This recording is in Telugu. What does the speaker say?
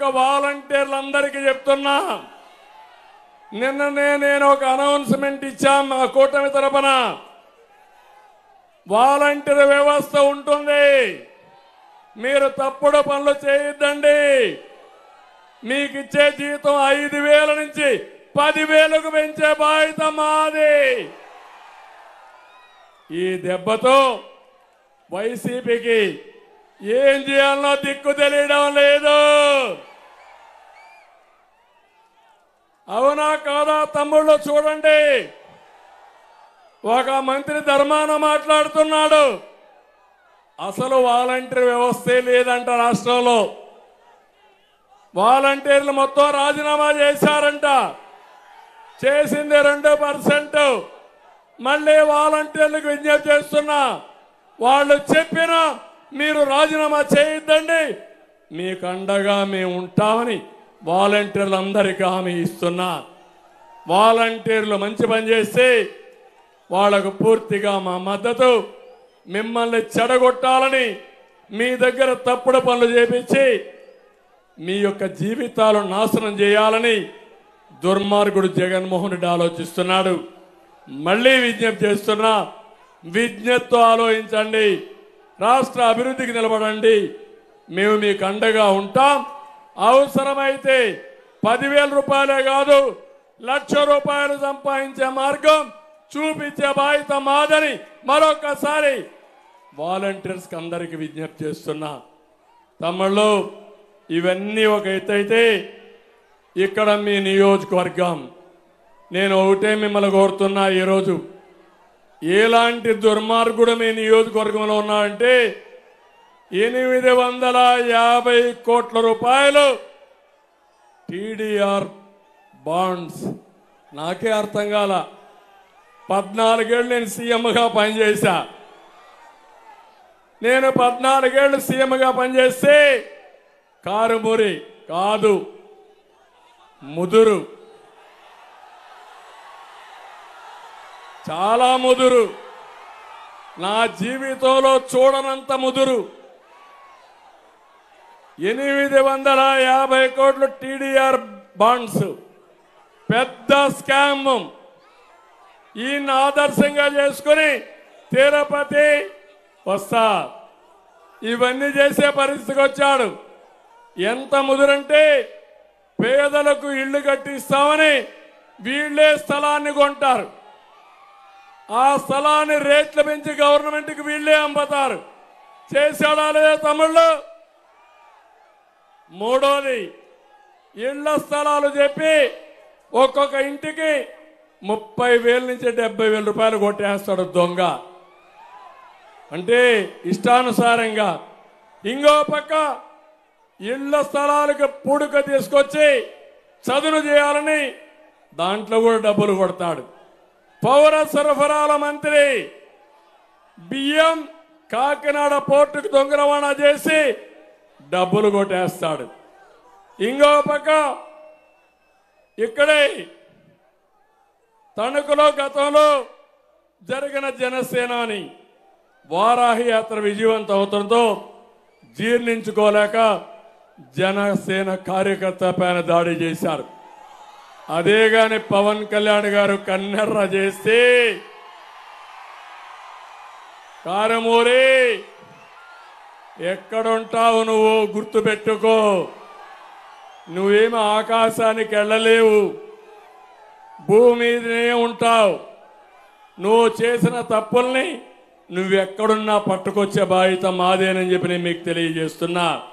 వాలంటీర్లందరికీ చెప్తున్నా, నిన్ననే నేను ఒక అనౌన్స్మెంట్ ఇచ్చాం మా కూటమి తరపున. వాలంటీర్ వ్యవస్థ ఉంటుంది, మీరు తప్పుడు పనులు చేయొద్దండి. మీకు ఇచ్చే జీతం 5,000 నుంచి 10,000కు పెంచే బాధ్యత మాది. ఈ దెబ్బతో వైసీపీకి ఏం చేయాలనో దిక్కు తెలియడం లేదు. అవునా కాదా తమ్ముళ్ళు? చూడండి, ఒక మంత్రి ధర్మాన మాట్లాడుతున్నాడు, అసలు వాలంటీర్ వ్యవస్థే లేదంట రాష్ట్రంలో. వాలంటీర్లు మొత్తం రాజీనామా చేశారంట. చేసింది 2%. మళ్ళీ వాలంటీర్లకు విజ్ఞప్తి చేస్తున్నా, వాళ్ళు చెప్పినా మీరు రాజీనామా చేయొద్దండి, మీకు అండగా మేము ఉంటామని వాలంటీర్లందరికీ హామీ ఇస్తున్నా. వాలంటీర్లు మంచి పని చేస్తే వాళ్లకు పూర్తిగా మా మద్దతు. మిమ్మల్ని చెడగొట్టాలని, మీ దగ్గర తప్పుడు పనులు చేపించి మీ యొక్క జీవితాలు నాశనం చేయాలని దుర్మార్గుడు జగన్మోహన్ రెడ్డి ఆలోచిస్తున్నాడు. మళ్ళీ విజ్ఞప్తి చేస్తున్నా, విజ్ఞప్తితో ఆలోచించండి, రాష్ట్ర అభివృద్ధికి నిలబడండి. మేము మీకు అండగా ఉంటాం. అవసరమైతే 10,000 రూపాయలే కాదు, 1,00,000 రూపాయలు సంపాదించే మార్గం చూపించే బాధ్యత మాదని మరొకసారి వాలంటీర్స్కి అందరికీ విజ్ఞప్తి చేస్తున్నా. తమ్ముళ్ళు, ఇవన్నీ ఒక ఎత్తైతే ఇక్కడ మీ నియోజకవర్గం, నేను ఒకటే మిమ్మల్ని కోరుతున్నా, ఈరోజు ఎలాంటి దుర్మార్గుడు మీ నియోజకవర్గంలో ఉన్నాడంటే 850 కోట్ల రూపాయలు టీడీఆర్ బాండ్స్. నాకే అర్థం కాల. 14 ఏళ్ళు నేను సీఎంగా పనిచేశా. నేను 14 ఏళ్ళు సీఎంగా పనిచేస్తే కారుమూరి కాదు, ముదురు, చాలా ముదురు, నా జీవితంలో చూడనంత ముదురు. 850 కోట్లు టీడీఆర్ బాండ్స్, పెద్ద స్కామ్. ఈయన ఆదర్శంగా చేసుకుని తిరుపతి వస్తా, ఇవన్నీ చేసే పరిస్థితికి వచ్చాడు. ఎంత ముదురంటే పేదలకు ఇళ్లు కట్టిస్తామని వీళ్లే స్థలాన్ని కొంటారు. ఆ స్థలాన్ని రేట్లు పెంచి గవర్నమెంట్కి వీళ్లే అమ్ముతారు. చేశాడా లేదా తమ్ముళ్ళు? మూడోది, ఇళ్ల స్థలాలు చెప్పి ఒక్కొక్క ఇంటికి 30,000 నుంచి 70,000 రూపాయలు కొట్టేస్తాడు దొంగ. అంటే ఇష్టానుసారంగా. ఇంకో పక్క ఇళ్ల స్థలాలకు పూడుక తీసుకొచ్చి చదును చేయాలని దాంట్లో కూడా డబ్బులు కొడతాడు. పౌర సరఫరాల మంత్రి బియ్యం కాకినాడ పోర్టుకు దొంగ రవాణా చేసి డబ్బులు కొట్టేస్తాడు. ఇంకో పక్క ఇక్కడే తణుకులో గతంలో జరిగిన జనసేనాని వారాహి యాత్ర విజయవంతం అవుతుందో జీర్ణించుకోలేక జనసేన కార్యకర్త పైన దాడి చేశారు. అదే గాని పవన్ కళ్యాణ్ గారు కన్నెర్ర చేస్తే, కారమూరి ఎక్కడుంటావు నువ్వు గుర్తుపెట్టుకో, నువ్వేమి ఆకాశానికి వెళ్ళలేవు, భూమి మీదనే ఉంటావు. నువ్వు చేసిన తప్పుల్ని నువ్వెక్కడున్నా పట్టుకొచ్చే బాధ్యత మాదేనని చెప్పి నేను మీకు తెలియజేస్తున్నా.